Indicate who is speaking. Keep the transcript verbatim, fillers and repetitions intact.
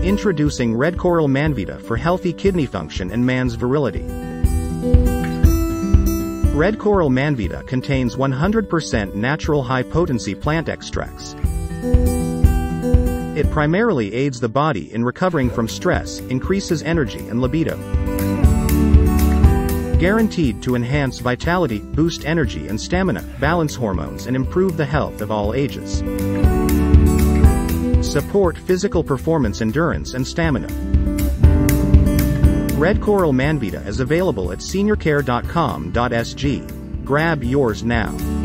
Speaker 1: Introducing REDCORAL Manvita for healthy kidney function and man's virility. REDCORAL Manvita contains one hundred percent natural high-potency plant extracts. It primarily aids the body in recovering from stress, increases energy and libido. Guaranteed to enhance vitality, boost energy and stamina, balance hormones and improve the health of all ages. Support physical performance, endurance and stamina. REDCORAL Manvita is available at senior care dot com dot s g. Grab yours now.